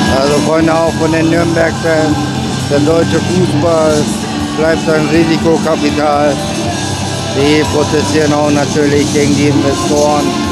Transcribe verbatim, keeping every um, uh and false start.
Also Freunde auch von den Nürnberg-Fans, der deutsche Fußball bleibt ein Risikokapital. Die protestieren auch natürlich gegen die Investoren.